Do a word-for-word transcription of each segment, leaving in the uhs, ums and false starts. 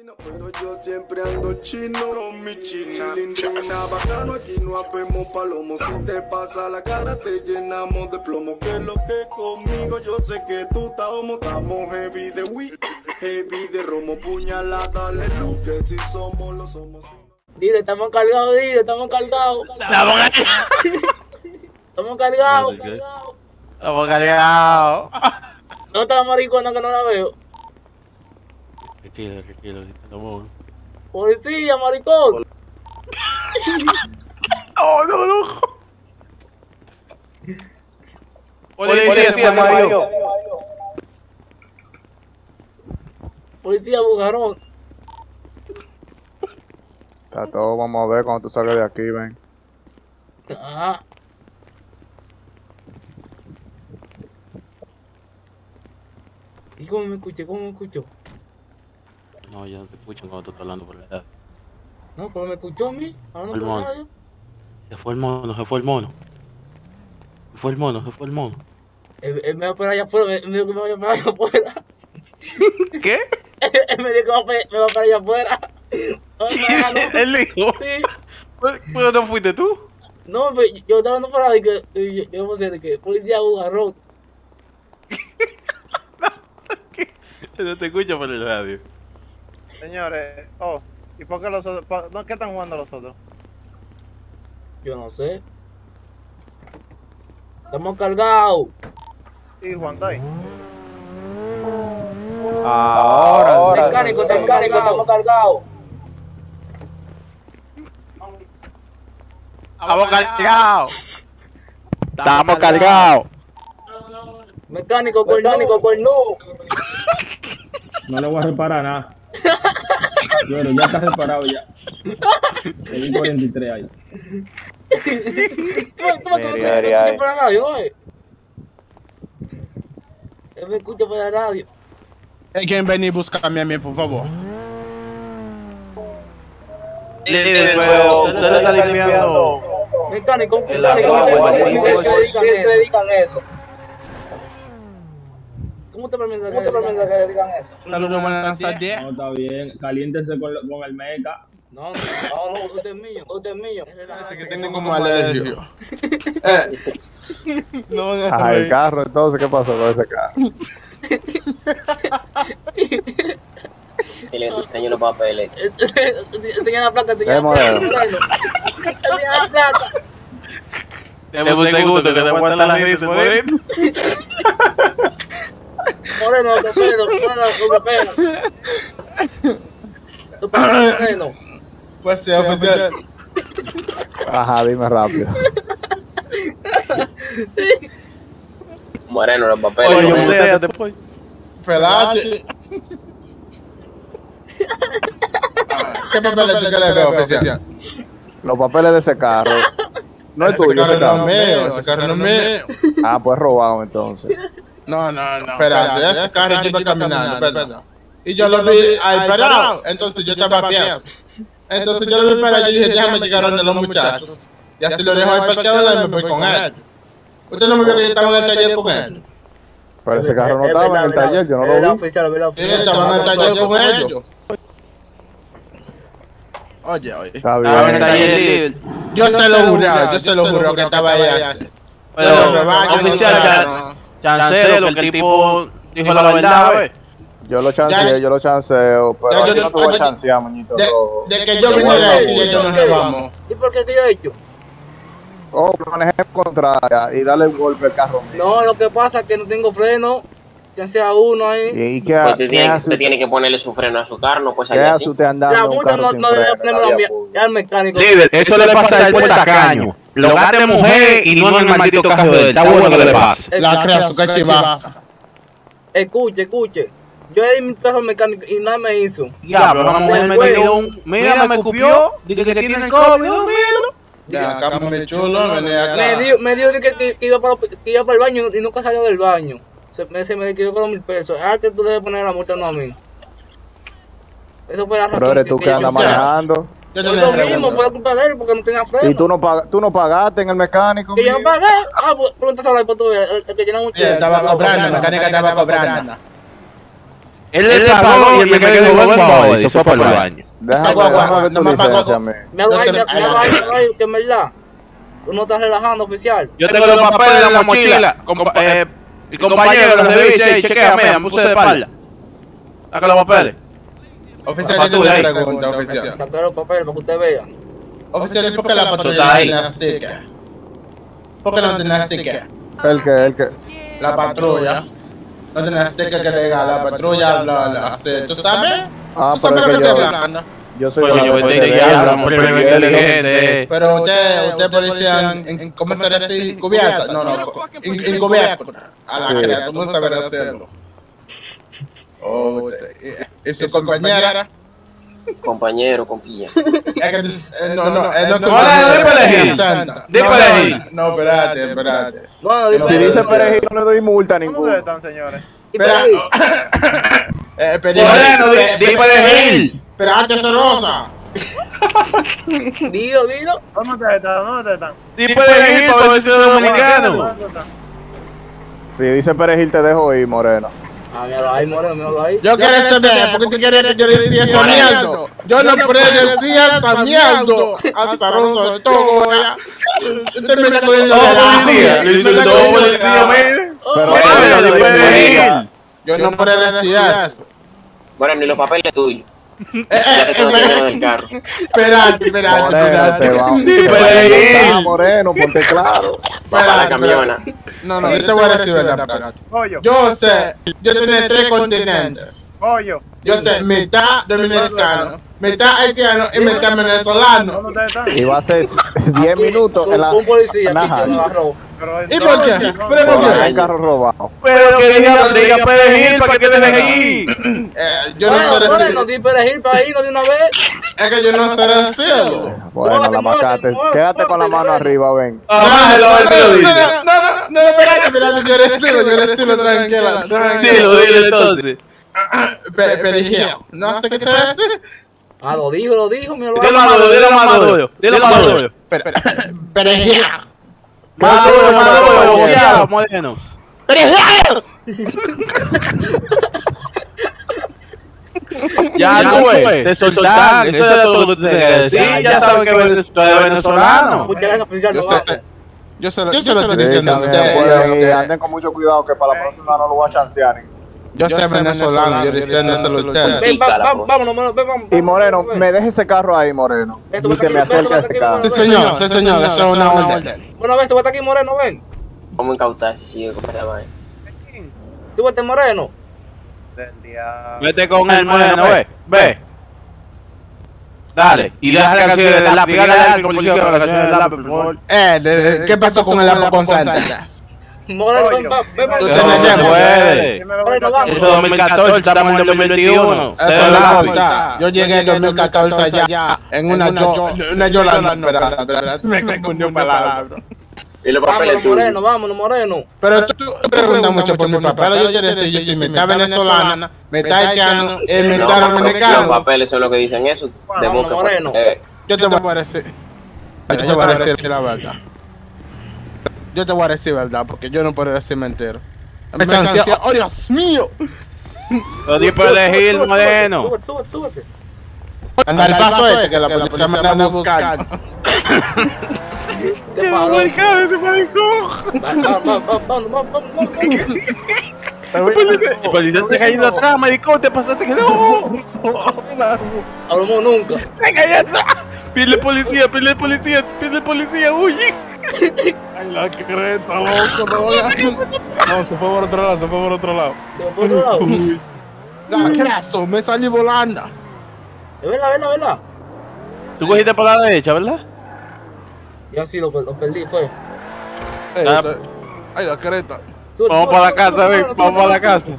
Pero yo siempre ando chino con mi china. Chilindrina, bacano, aquí no habemos palomos. Si te pasa la cara, te llenamos de plomo. Que lo que conmigo, yo sé que tú estamos, estamos heavy de weed, heavy de romo, puñalada, le lo que si somos, lo somos. Dile, estamos cargados, dile, estamos cargados. Estamos cargados. Estamos cargados. Estamos cargados. ¿No está la maricona que no la veo? Tranquilo, tranquilo, estamos. Policía, maricón. Oh, no, no. Policía, Mario. Policía, bugarón. Está todo, vamos a ver cuando tú salgas de aquí, ven. Ajá. ¿Y cómo me escuché? ¿Cómo me escuchó? No, yo no te escucho cuando tú estás hablando por la edad. No, pero me escuchó a mí. Hablando por mono. radio. Se fue el mono, se fue el mono. Se fue el mono, se fue el mono. Él, él me va a esperar allá afuera. Me dijo que me va a esperar allá afuera. ¿Qué? Él me dijo que me va a esperar allá afuera. Él dijo. Sí. ¿Pero no fuiste tú? No, pero yo estaba hablando por ahí que y yo, yo no sé de que policía bugarrón. No te escucho por el radio. Señores, oh, ¿y por qué los otros? por- no, ¿Qué están jugando los otros? Yo no sé. Estamos cargados. Sí, Juan está ahí. Ahora, Mecánico, estamos cargados. Estamos cargados. Estamos cargados. Estamos cargados. Mecánico, mecánico, cuerno. No le voy a reparar nada. Bueno, ya está reparado ya. Hay un cuarenta y tres ahí. Tú tú- tú- tú- tú escuchas por la radio, ¿no? Él me escucha por la radio. Hay que venir a buscarme a mí, por favor. Líder, pero usted le está limpiando. Mecánico, un El mecánico, agua, ¿qué agua, te agua, dedican eso? ¿Cómo te permites que le digan eso? Saludos, buenas tardes. No, está bien. Caliéntense con, con el meca. No, no, no, no, usted es mío, usted es mío. Que tengo como alergia. Eh. No, ajá, el carro, entonces, ¿qué pasó con ese carro? Dile que te enseño los papeles. Tenía la placa, tenía Eh, la placa. Moreno. Tenía la placa. Deme un segundo que te aguanta la risa, Moreno. Moreno, te pelo, moreno, te pelo. Tu papá, moreno. Pues sí, oficial. Ajá, dime rápido. Moreno, los papeles. Oye, Moreno. muteate, pues. Pelate. ¿Qué papeles tú quieres ver, oficial? Los papeles de ese carro. No es Ese tuyo, ese carro no es carro. mío, ese carro no es mío. Ah, pues robado entonces. No, no, no. Espérate, ese carro yo iba caminando, ¿verdad? Y yo lo vi ahí parado, entonces yo estaba a pie. Entonces yo lo vi para allá y dije, déjame llegar donde los muchachos. Y así lo dejo ahí parqueado y me voy con ellos. ¿Usted no me vio que yo estaba en el taller con ellos? Pero ese carro no estaba en el taller, yo no lo vi. Oficial, ¿verdad? Sí, estaba en el taller con ellos. Oye, oye. Está Estaba en el bien. taller, líder. Yo se lo juré, yo se lo juré que estaba ahí. Pero, me va, yo no oficial, sé, ya- no. chancero, que el tipo dijo la verdad, ¿ves? Yo lo chanceé, yo lo chanceo, pero Ya, yo- yo no te voy a oye, chancear, moñito De, rojo. de que yo Te vine voy a de dar ahí, uno. ellos nos llevamos. ¿Y por qué que yo he hecho? Oh, manejé en contraria y darle un golpe al carro mío. No, lo que pasa es que no tengo freno. Ya sea uno ahí. ¿Y, y qué, Pues usted qué tiene, hace usted usted? tiene que ponerle su freno a su carro, no puede ¿Qué salir hace así. usted andando La en un multa carro no, sin no debe freno en ponerme la la vía mía. pública? Ya el mecánico. Líder, eso le pasa a él por tacaño. Lo gasta en mujer y no en el maldito carro de él. Está bueno que le pase. La crea su cachivaza. Escuche, escuche. Yo le di mi peso al mecánico y nada me hizo. Diablo, una mujer me dio un... Mira, me escupió. Dije que tiene el COVID, míralo. Ya, acá me chulo, vení acá. Me dio, me dio de que, que, que iba para, que iba para el baño y nunca salió del baño. Se me, se me quedó con los mil pesos. Ah, que tú debes poner la multa, no a mí. Eso fue la razón. Pero eres tú que yo- andas o sea, manejando. Yo Eso tenía mismo pregunta. fue la culpa de él porque no tenía freno. ¿Y tú no, pag tú no pagaste en el mecánico? Que yo no mío? pagué. Ah, pues pregúntaselo ahí para tú ver. El, el que llena un Sí, cheque. estaba cobrando, la mecánica estaba cobrando. Él le pagó y el mecánico dijo, ven pa' hoy, se fue para el baño. Déjame, Agua, agua, déjame ver no tu me licencia, apagó. a mí. Me hago ahí, me Yo sé- me hago ahí, me hago ahí, que en verdad. Tú no estás relajando, oficial. Yo tengo los papeles en la mochila. Compa eh, mi compañero los revisa y chequeame, me puse de espalda. Saca los papeles. Oficial, yo tengo una pregunta, oficial. Sacar los papeles para que usted vea. Oficial, ¿y por qué la patrulla Está no ahí. tiene sticker? ¿Por qué no tiene sticker? El que, el que. La patrulla no tiene sticker que le diga la patrulla, la, la, este, ¿tú sabes? Ah, ¿Tú sabes pero lo es que que estoy yo, hablando? yo soy Coño, la vete de ya, ella, vamos por el inteligente. Pero usted, usted policía en, en ¿cómo se dice así? Cubierta, no, no, en, en cubierta. A la Sí. creatura, tú no sabes hacerlo. Oh, usted- y su compañera. Compañero, compilla. Es que tú- eh, no, no, eh, no, No, no, di para elegir. Santa. Di No, para no, elegir. No, espérate, espérate. No, Si Si dice, dice perejil, no le doy multa a ¿Dónde ninguno. están, señores? Espera. Eh, perejil. Moreno, di- di para elegir. Espérate, cerosa. dilo, dilo. ¿Dónde ustedes están? ¿Dónde ustedes están? Di para elegir para ver si es dominicano. ¿Dónde están? Si dice perejil, te dejo ir, moreno. Ah, míralo ahí, moreno, míralo ahí. Yo quiero saber, ¿por qué tú quieres que yo decía esa mierda? Yo no decía esa mierda. Azaroso, todo, ya. Usted me está cogiendo Todo de la policía. Le hizo el todo policía, mire. Pero Oh, Bueno, di para elegir. Yo no puedo decir eso. Bueno, ni los papeles tuyos. Eh, Ya te eh, tengo que espérate, del carro. espérate, espérate, Moreno, te espérate. vamos. Di Te para vamos a elegir. montar, moreno, ponte claro. Va para la camiona. No, no, yo te voy a decir verdad, espérate. Pollo. Yo sé, yo tengo tres continentes. Pollo. Yo sé, mitad dominicano, mitad haitiano y mitad ¿Dónde venezolano. ustedes están? Y va a ser diez minutos en la. Un policía aquí Ajá. que me agarró. Pero, ¿Y por qué? no, ¿Pero Por por ahí qué? el carro robado. Pero que diga, diga para elegir para que te dejen ir. Eh, yo no Bueno, sé moreno, decir. di perejil para irnos de una vez. Es que yo no sé decirlo. Bueno, Muévete, la macate. muévete, Quédate con la muévete, mano muévete. arriba, ven. Bájalo, a ver si lo No, dice. no, no, no, no, espérate, espérate, yo decirlo, yo decirlo, tranquila, tranquila. Dilo, dilo entonces. Pe- Perejil, no sé qué te decir. Ah, lo dijo, lo dijo, mi Dilo hermano. más duro, dilo más duro. Dilo más duro. Perejil. Más duro, más duro, boceado, moreno. Ya, Ya, güey, te soltaron. Eso es todo lo que tú tienes que decir. Ya saben que eres tú eres venezolano. Muchas gracias, oficial. Yo no sé, va. yo se lo, yo se lo estoy Sí, diciendo a también ustedes. pueden yo ir. sé. Anden con mucho cuidado que para la próxima no lo voy a chancear. Yo sé venezolano, yo diciéndoselo a ustedes. Ven, va- va- vámonos, vámonos, ven, vamos. Y Moreno, ven. me deje ese carro ahí, Moreno. Eso, Y vete que aquí, me vete, acerque a vete ese aquí, carro. Sí, señor, sí, señor, eso es una orden. Bueno, ves, tú vete aquí, Moreno, ven. Vamos a incautar si sigue con esta vaina. Tú vete, Moreno. Del diablo. Vete con el moreno, ve. Ve. Dale. Y deja la canción del lápiz. Dígale al policía con la canción del lápiz, por favor. Eh, de- de- ¿qué pasó con el Apo con Santa? Moreno, ven, va, ven, Tú ven. tenés No se tiempo. puede. Dímelo, Bueno, voy a vamos. Eso es dos mil catorce, estamos en dos mil veintiuno. Eso es la verdad. Yo llegué en dos mil catorce allá en una yo, una Yolanda. Espera, espera, me confundió palabra. Y los papeles Vámonos, tuyos. Moreno, vámonos, Moreno. Pero tú tú preguntas mucho por mi papá. Pero yo quiero decir, yo soy mitad venezolana, mitad haitiano y mitad No, los dominicano. papeles son lo que dicen eso. De Vámonos, boca. Moreno. Eh, Yo te voy a decir. Yo te voy a decir la verdad. Yo te voy a decir verdad, porque yo no puedo decir mentira. Me chanceó. ¡Oh, Dios mío! Lo di por elegir, moreno. Súbete, súbete, súbete. Anda el paso este, que la policía me anda buscando. ¿Qué pasó? ese maricón. Va- va- va- va- Vámonos, vamos, vamos, vamos. El policía está cayendo atrás, maricón. Te pasaste que no. Hablamos nunca. Venga, ya está. Pide policía, pide policía, pide policía, huye. Ay, la creta, loco, no. No, se fue por otro lado, se fue por otro lado. Se me fue por otro lado. La cresto, me salí volando. Es verdad, verdad, verdad. Tú cogiste por la derecha, ¿verdad? Ya sí, lo, lo perdí, fue. Ay, Ah. la- Ay, la creta. Súbete, Vamos súbete, para la súbete, casa, súbete, ven, súbete, vamos para la súbete. casa.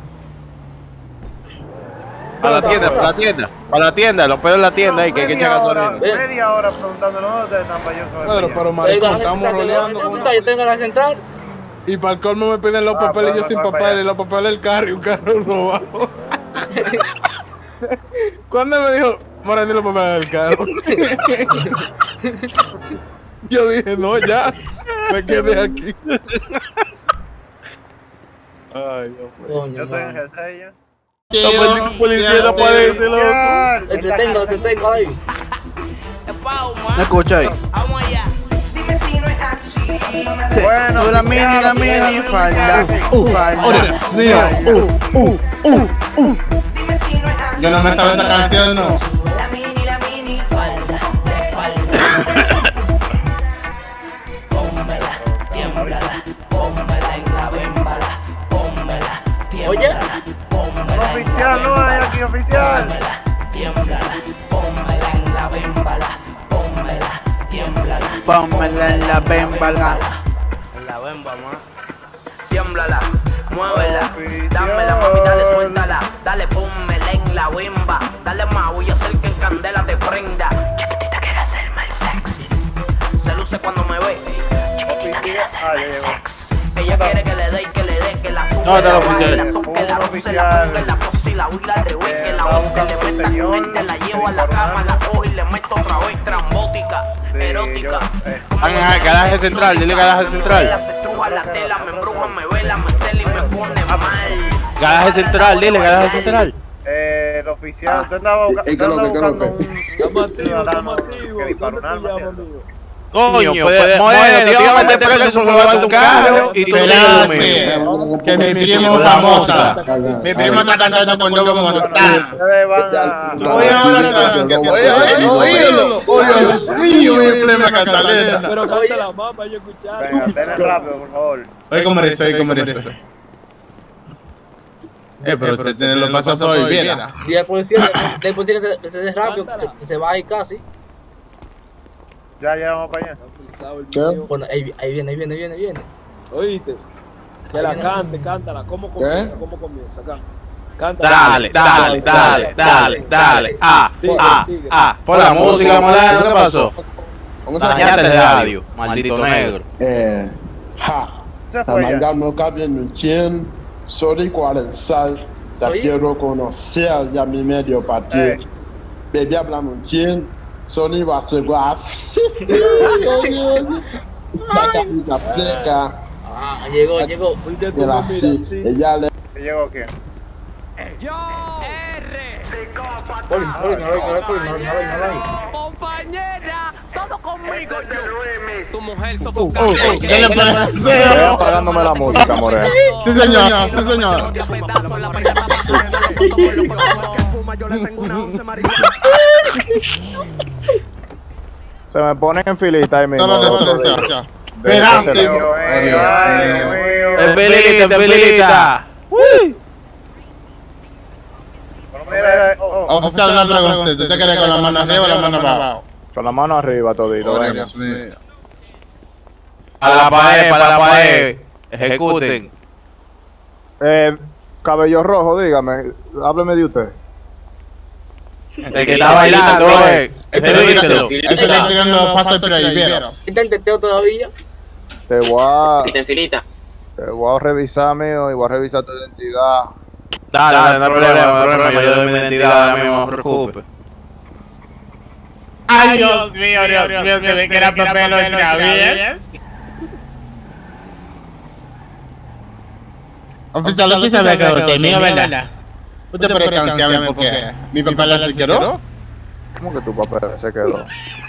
Para la tienda, para la tienda, para la tienda, los pedos en la tienda ahí que hay que Media echar hora, gasolina. media hora preguntando dónde ustedes están para yo saber. Pero, pero, Yo maricón, tengo la estamos central, rodeando. yo tengo- yo tengo la central. Y para el colmo me piden los Ah, papeles y pero yo sin no, para papeles, allá. y los papeles del carro y un carro robado. ¿Cuándo me dijo, Moreno, los papeles del carro? Yo dije, no, ya, me quedé aquí. Ay, Dios mío. Coño, Yo estoy en mano. G seis ya. El policía no aparece, loco. Entretengo, entretengo ahí. ¿Me escucháis? Bueno, Una mini, una mini falda. Uh, falda. Oh, Dios mío. Uh, uh, uh, uh. Yo no me sabía esta canción, no. Oye, oficial, no hay aquí oficial. Pónmela en la bembala. En la bemba, ma. Tiémblala, muévela, dámela, mami, dale, suéltala. Dale, pónmela en la bemba. Dale más, voy a hacer que en candela te prenda. Chiquitita quiere hacerme el sex. Se luce cuando me ve. Chiquitita quiere hacerme el sex. Ella quiere que le dé y que le dé, que la suba, No, está la oficial. baile, la toque, la roce, la ponga, la pose y la huila al revés, que la once le meta con él, te la llevo a la cama, la cojo y le meto otra vez, trambótica, erótica. Ah, garaje central, dile garaje central. Se estruja la tela, me embruja, me vela, me cela y me pone mal. Garaje central, dile garaje central. Eh, el oficial, usted andaba busca- ¿y qué usted lo que, andaba qué lo buscando que? un ciudadano que disparó un arma, ¿cierto? Coño, puede, Moreno, te iba a meter preso por robarte un carro y tú Espérate, que mi primo famosa. Mi primo está cantando con Lobo Mozart. Ustedes van a... Oye, ahora que oye, oye, oílo. Oh, Dios mío, mi prima Catalina. Pero canta la mapa, yo escuchaba. Venga, denle rápido, por favor. Oye, ¿cómo merece? Oye, ¿cómo merece? Eh, pero usted tiene los pasos prohibidos. y el policía, el policía que se, que se dé rápido, que, que se va ahí casi. Ya, ya vamos para allá. ¿Qué? Bueno, ahí, ahí viene, ahí viene, ahí viene, ahí viene. Oíste, que la cante, cántala. ¿Cómo comienza? ¿Cómo comienza? Acá. Cántala. Dale, dale, dale, dale, dale. Ah, ah, ah. Por la música, Moreno, ¿qué pasó? ¿Cómo se Dañaste llama? el radio, maldito negro. Eh, ha. Se La fue ya. maldad no cabe en un quien, soy cual el sal, te Oye. quiero conocer ya mi medio Eh. partido. Baby hablamos quien, Sony va a ser guaf. La camisa fleca, Ah, llegó, llegó. Oíste tú, de la mira, sí, sí. ella le ¿Te llegó quién? Poli, poli, no lo no lo poli, no lo no lo no lo Compañera, todo conmigo yo. Tu mujer Oh, sofocante. oh, ¿qué le Estoy parece? apagándome la música, Moreno. Sí, señor, sí, señor. Se me ponen en filita ahí mismo. No lo destreza. Esperaste. Ay, Dios mío, ay, Dios mío. Espelita, espelita. Uy. Pero mira, oh, oh, Oficial, una pregunta. ¿Usted quiere con la mano arriba o la mano abajo? Con la mano arriba todito, Oh, venga. Dios mío. Para la pared, para la pared. Ejecuten. Eh, cabello rojo, dígame, hábleme de usted. El que está bailando, eh. Ese Ese díselo. ese está tirando pasos prohibidos. ¿Está en teteo todavía? Te voy a, Filita en filita. te voy a revisar, mío, y voy a revisar tu identidad. Dale, dale, no hay problema, no hay problema. Yo doy mi identidad ahora mismo, no se preocupe. Ay, Dios mío, Dios mío, se ve que era papel otra vez. Oficial, usted sabe que usted es mío, ¿verdad? Usted puede cancearme porque mi papá la se quedó. ¿Cómo que tu papel se quedó?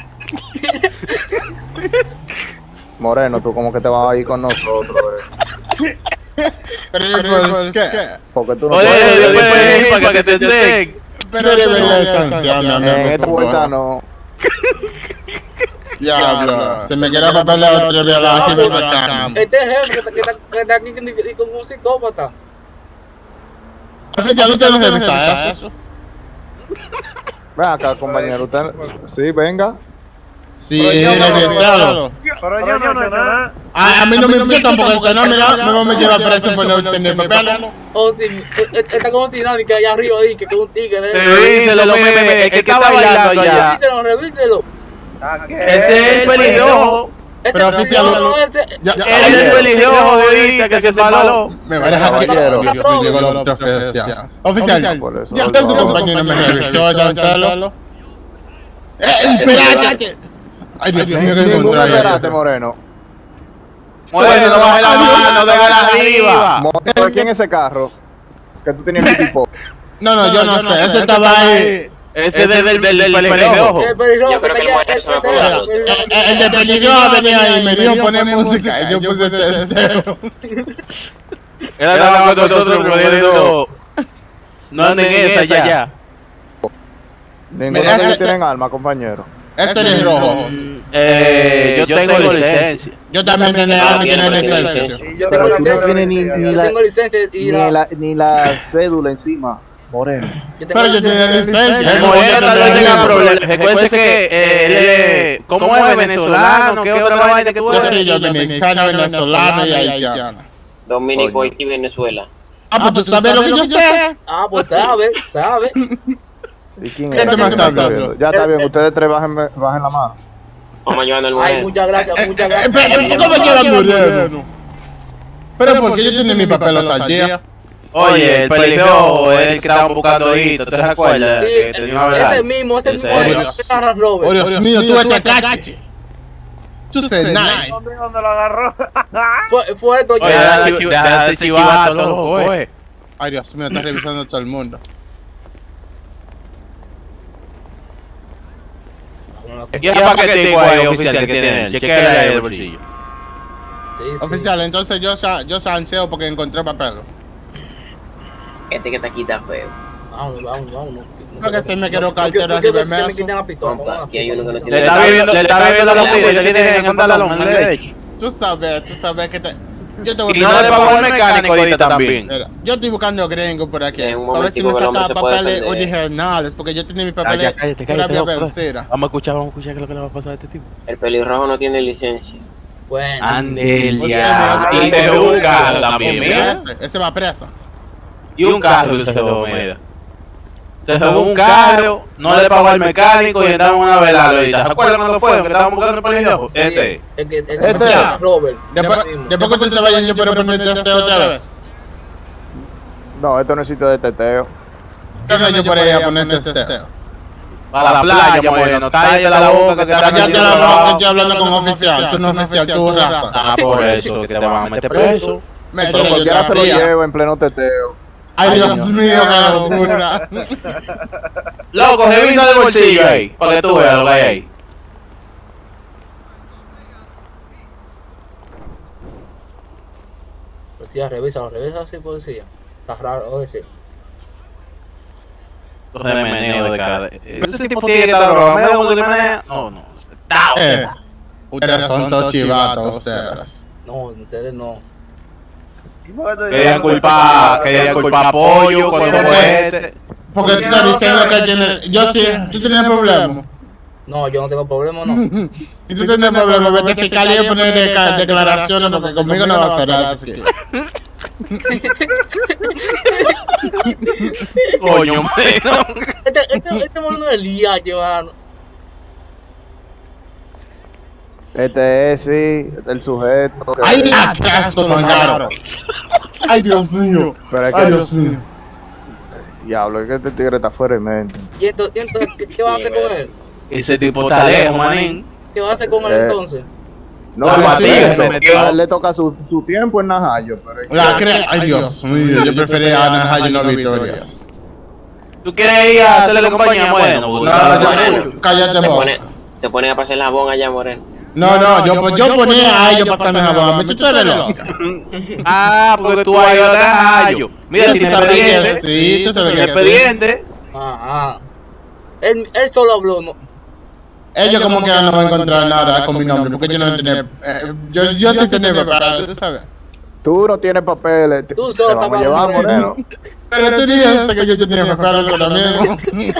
Moreno, tú como que te vas a ir con nosotros, eh. Pero ¿por qué? Porque tú no Oye, puedes. después ir para que te estén. Pero debería cancearme, En esta por vuelta favor. no. Diablo, se me queda papel otra vez a la arriba de la cama. Este jefe que está, que está, que está aquí con- y con un psicópata. Oficial, usted no revisa eso. Ven acá, compañero, usted. Sí, venga. Sí, revisarlo. pero yo no he hecho nada. A, a mí no me importa tampoco eso, no, mira, me vamos a llevar preso por no tener papel. O si eh, eh, está con un dinámica allá arriba ahí, que es un tigre. Revíselo, meme, el que está bailando allá. Revíselo, revíselo. ¿A qué? Ese es el pelirrojo. Ese Pero no, oficial, no, lo- no, ese- Ya, Ese es el pelirrojo de ahorita que se embaló. me va a dejar que Caballero. yo llegó la otra oficial. Oficial, Por eso, ya usted su no. compañero me revisó, ya usted. ¡Eh, espérate! Ay, Dios mío, que Ninguno encontré espérate, ahí. Moreno. Moreno, no baje la mano, déjala arriba. Moreno, ¿quién es ese carro? Que tú tenías pipo. No, no, yo no sé. Ese estaba ahí. Ese es del del del pelirrojo. El pelirrojo Yo creo que el muerto se va a ese- poner ese- nosotros. ese- El de pelirrojo venía ahí, me dijo poner música. Y yo puse Testeo. Él andaba con nosotros poniendo. No anden en esa ya. Ninguno Mira, de ellos ese- tienen alma, compañero. Ese es rojo. Eh, yo tengo licencia. Yo también tenía alma y tenía Tiene licencia. licencia. Y yo Pero tengo tú la no tienes ni- licencia, ni Yo la- tengo licencia y Ni la, la, ni la cédula encima, moreno. yo tengo Pero yo tenía licencia. El Moreno tal vez tenga problemas. Recuerde que eh, él es. ¿Cómo es venezolano? ¿Qué otra vaina que tú Yo soy eres? dominicano, venezolano y haitiano. Dominico, Haití, Venezuela. Ah, pues tú sabes lo que yo sé. Ah, pues sabe, sabe. ¿Y quién ¿Qué es? tú me ¿Quién estás está hablando? viendo? Ya está bien, ustedes tres bajen, bajen la mano. Vamos ayudando al Ay, mujer. muchas gracias, muchas Eh, gracias. pero, ¿cómo lleva Moreno? Pero porque yo tenía mi papel al día. Oye, el pelirrojo es el que estaban buscando ahorita. ¿Te recuerdas? Sí, Que tenía una verdad. ese mismo, ese mismo. Ese el es. que agarra a Robert. Oh, Dios mío, tú estás cache. Tú sé nice. ¿Dónde dónde lo agarró? Fue, fue esto Oye, ya. deja de chiv- deja de chivato, loco, eh. Ay, Dios mío, está revisando todo el mundo. ¿Y el paquetico ahí oficial que tiene él? Chequea ahí el bolsillo. Sí, sí. Oficial, entonces yo, sa- yo sanseo porque encontré papel. Este que está aquí está feo. Vámonos, vámonos, vámonos. Porque se me quedó No, no, cartera no quiero que- arriba de que me meso. quiten la pistola. Compa, aquí hay uno que no Le tiene. está bebiendo, le está bebiendo la comida, ya tiene en el pantalón, en el derecho. Tú sabes, tú sabes que te... Yo te voy Y no le pagó al mecánico ahorita también. Mira, yo estoy buscando gringos por aquí. En un A ver si momentico me que el hombre sacan se puede papeles defender. originales, porque yo tenía mis Ah, papeles ya, cállate, cállate, vía loco. vencida. Vamos a escuchar, vamos a escuchar qué es lo que le va a pasar a este tipo. El pelirrojo no tiene licencia. Bueno. Ande Usted ya. me- Y se robó un carro también, mira. Ese, ese va preso. Y un carro que se robó, mira. Se robó un carro, no le pagó al mecánico y entraron a una velada ahorita. ¿Se acuerdan cuando fueron que estaban buscando el pelirrojo? Sí, Ese. El que, el que Ese. agarra a Robert. Después, ese mismo. después que ustedes se vayan, yo puedo ponerte este otra vez. No, esto no es sitio de teteo. Yo no, yo por ahí a ponerte este. Para la playa, moreno. Cállate la boca que te Cállate la boca que estoy hablando con oficial. Tú no eres oficial, tú raza. Ah, por eso, que te van a meter preso. Me Pero cualquiera se lo lleva en pleno teteo. Ay, Dios mío, qué locura. Loco, revisa el bolsillo ahí, para que tú veas lo que hay ahí. Policía, revísalo, revísalo así, policía. Está raro, oye, sí. Remeneo de cada. Ese tipo tiene que estar drogado. ¿Me da un remeneo? No, no. Está, o Eh, sea. ustedes son todos chivatos, ustedes. No, ustedes no. ¿Y por qué tú Querían dices- culpar, querían culpar a Pollo cuando fue este. Porque tú estás diciendo que él tiene... Yo sí, tú tienes problema. No, yo no tengo problema, no. Y tú tienes problema, vete a fiscalía y poner deca- declaraciones porque conmigo no va a hacer eso. aquí. Coño, mano. Este, este, este mono es el I H, mano. Este es, sí, este es el sujeto. que- ¡Ay, la caso, mangaro! ¡Ay, Dios mío! Pero es ¡Ay, que, Dios mío! diablo, es que este tigre está fuera de mente. Y entonces, y entonces ¿qué, qué va a hacer con él? Ese tipo está lejos, manín. ¿Qué va a hacer con él Eh, entonces? No, Ah, pero sí, eso, se metió. a él le toca su, su tiempo en Najayo, pero es que- La cre... ¡Ay, Dios mío! Yo prefería a Najayo y no a Victoria. ¿Tú quieres ir a hacerle compañía? Bueno, No, Moreno. yo... Cállate, Te vos. pone, te pone a pasar el jabón allá, Moreno. No, no, yo, yo ponía a ellos pasarme jabón. A mí tú eres loca. Ah, porque tú has ido a Najayo. Mira, Tú tiene sabes que expediente. sí, tú sabes Tiene que sí. expediente. Ah, ah. Él, él solo habló, no. Ellos como que no van a encontrar nada con mi nombre, porque yo no tenía... eh, yo, yo sí tenía preparado, tú sabes. tú no tienes papeles. te- Tú te solo vamos a estás llevar, hablando. moreno. Pero tú dijiste que yo tenía preparado eso también.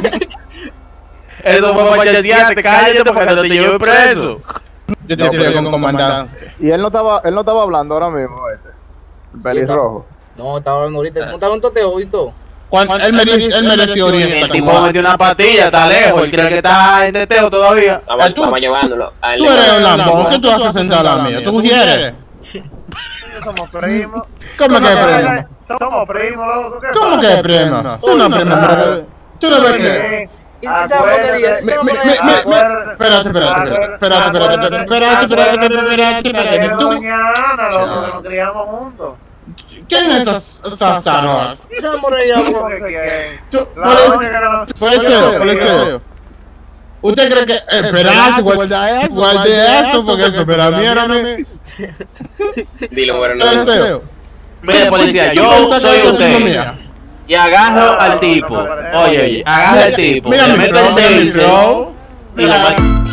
Eso fue para chatearte, cállate porque te llevé preso. Yo te tiré con comandante. Y él no estaba, él no estaba hablando ahora mismo, este. El pelirrojo. No, estaba hablando ahorita. No estaba en toteo y todo. Cuando él, mere- él mereció El orienta. tipo metió una patilla, está lejos, él cree que está en teteo todavía. Vamos, Eh, tú- vamos llevándolo. A él Tú le- eres un lambón, ¿qué tú haces sentado a la mía? ¿Tú quieres? Somos primos. ¿Cómo que primo? Somos primos, loco. ¿Qué ¿Cómo pasa? que primo? Tú no primo, bro. Tú no ves que... Eh, ¿Y si se va a poner bien? Me- ¿Se va a me- poner me- bien? me- acuérdate- Espérate, espérate, espérate, espérate, espérate, espérate, espérate, espérate, espérate, espérate, acuérdate espérate, de tú... mañana, loco, que nos criamos juntos. ¿Quién es esas esas zaroas? Esa morena, ¿Cómo que quién? Tú- La Por única que no- eso, por eso, por eso. ¿Usted cree que esperar guarda eso? Guarde eso, porque eso, pero a mí era mi. Dilo, moreno. Por eso. Mire, policía, yo soy usted. Y agarro al tipo. Oye, oye, agarro al tipo. Mira le mi meto el flow, mira mi taser flow. y le Mira. meto-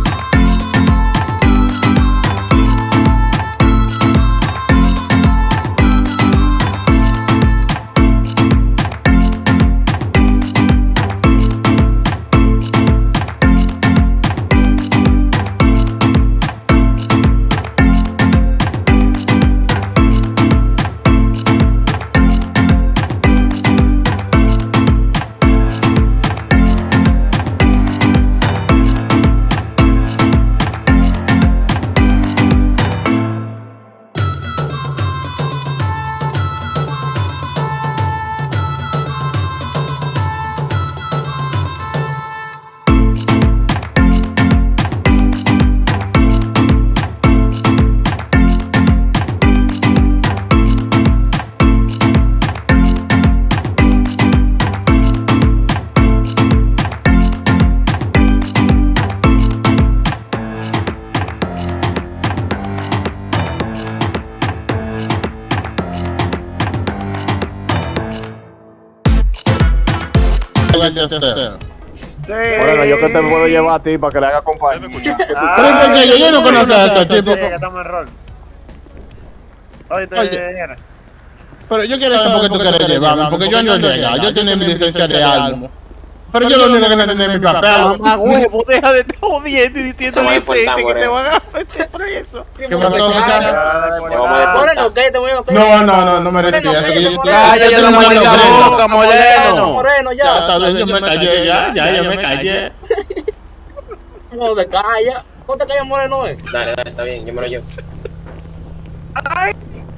Sí. Bueno, yo que te puedo llevar a ti para que le haga compañía. Ah, Pero ¿por qué? Yo no conozco a ese sí, tipo. que estamos en rol. Oye, te Oye. viene. Pero yo quiero saber por qué tú quieres llevarme, porque yo no legal, yo tenía mi licencia de algo. Pero yo lo único que no tenía mi papel. Mamá, huevo, deja de estar jodiendo y diciendo Vamos a licencia deportar, que te moreno. van a meter preso. ¿Qué pasó, muchacho? Te vamos a Moreno, cállate, moreno, cállate. No, no, no, no merecía eso. Que yo yo- Cállate yo la tengo maldita una boca, moreno. Moreno, Ya ya. sabes, yo me callé, ya, ya, yo me callé. ¿Cómo se calla? ¿Cómo te callas, moreno? eh? Dale, dale, está bien, yo me lo llevo. ¡Ay!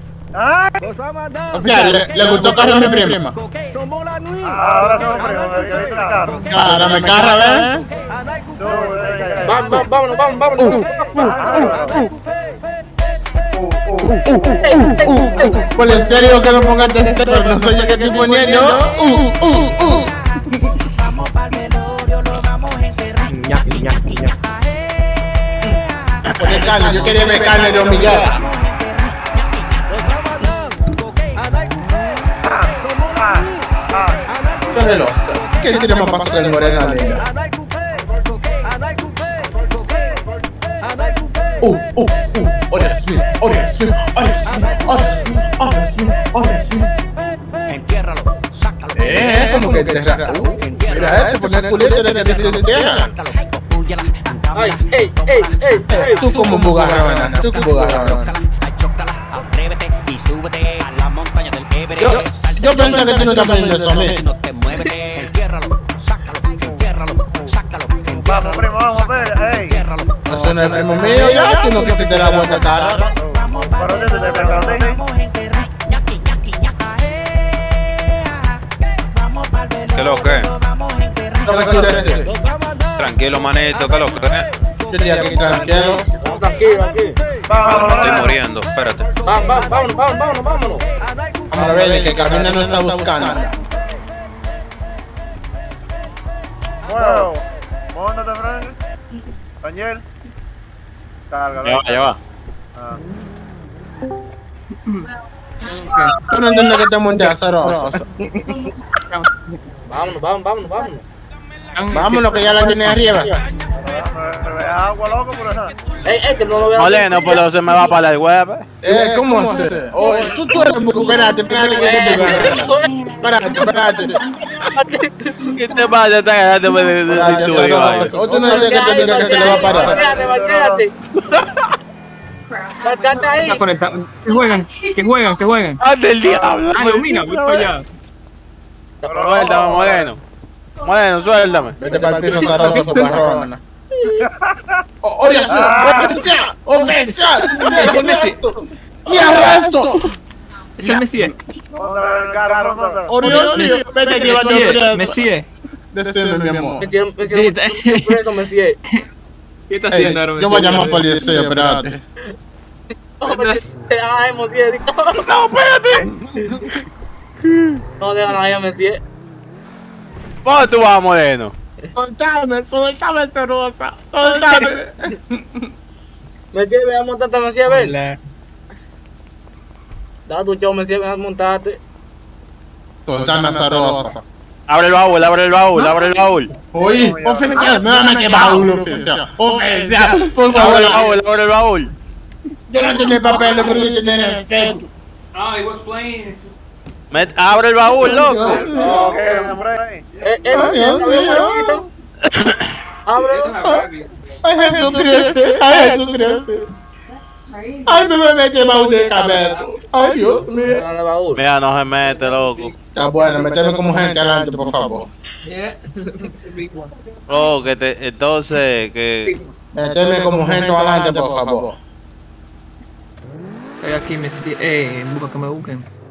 O sea, le, le gustó el carro a mi prima. Ahora somos primos, yo viste el carro. Cara, me carra, ¿ves? Tú, eh, ya, ya. Vamos, vamos, vámonos, vamos, vámonos. Pues en serio que no pongas este, pero no sé yo qué estoy poniendo. Uh, uh, uh. Pone carne, yo quería ver carne de hormiguera. Con el Oscar. ¿Qué tiene más paso que el Morena Liga? Uh, uh, uh. Oh, Dios mío, oh, Dios mío, oh, Dios mío, oh, Dios mío, oh, Dios mío, oh, Dios mío. Entiérralo, sácalo. Eh, como que enterra. Uh, mira este, pone el culito de que te se entierra. Ay, ey, ey, ey, ey. Tú como bugarrona, tú como bugarrona. Atrévete y súbete a la montaña del Yo, Everest. yo pensé que tú no estás poniendo eso a mí. Si no te mueves, entiérralo, sácalo, entiérralo, sácalo, Vamos, entiérralo, primo, vamos a ver, ey. entiérralo. Eso no es primo mío, ya, tú no quisiste la vuelta cara. ¿Pero dónde te pregunté? ¿Qué lo que? No me quieres decir. Tranquilo, manito, ¿qué lo que? Yo estoy aquí tranquilo. Vamos, tranquilo, aquí. Vamos, Estoy vamos. muriendo, espérate. Vamos, vamos, vámonos, vámonos, vámonos, vámonos. Vamos a ver que Carmina no está buscando. Wow. Móntate, Frank. Daniel. Cárgalo. Ya va, ya va. Ah. Tú no entiendes que te montes azaroso. Vámonos, vámonos, vámonos, vámonos. Vámonos que ya la tiene arriba. Es agua, loco, por esa. Ey, ey, que no lo vean. Moreno, pero se me va para el web. Eh, ¿cómo hacer? Oh, tú, tú eres porque espérate, espérate que yo te voy a Espérate, espérate. ¿Qué te pasa? Está ganando de de- de- Espérate, de- azaroso. O tú no eres que te diga que se le va a parar. Marcate, marcate. Marcate ahí. Está conectado. Que juegan, que juegan, que juegan. ¡Ah, del diablo! Ah, no, mira, voy para allá. Suéltame, Moreno. Moreno, suéltame. Vete para el piso azaroso, barrona. ¡Oh, oh, Dios mío! ¡Oficial! ¡Oficial! Es el Messi. ¡Mi arresto! Es el Messi. Móntale el carro, móntale. ¡Oh, Dios mío! Vete que Messi, llevando Messi. preso. Decime, mi amor. Me hicieron, me hicieron, Sí, preso, me hicieron. ¿Qué está Ey, haciendo ahora? yo voy a llamar a policía, espérate. Te dan a Messier. No, espérate. No te dan a Messier. ¿Cómo tú vas, Moreno? Soltame, soltame, cerosa. Soltame. Messier, ven a montarte, Messier, ven. Da tu show, Messier, ven a montarte. Soltame, cerosa. Abre el baúl, abre el baúl, abre el baúl. Oye, oficial, me van a meter baúl, oficial. Oficial, por favor. Abre el baúl, abre el baúl. Yo no tenía papel, pero yo tenía efecto. Oh, he was playing. Met, abre el baúl, loco. Ok, por ahí. Eh, eh, ábrelo. Ay, Jesucristo, ay, Jesucristo. Ay, me voy a meter baúl de cabeza. Ay, Dios mío. Mira, no se mete, loco. Está bueno, meteme como gente adelante, por favor. Yeah, it's a, it's a big one. Oh, que te, entonces, que... Meteme como gente adelante, por favor. Estoy aquí, me... Eh, busca que me busquen.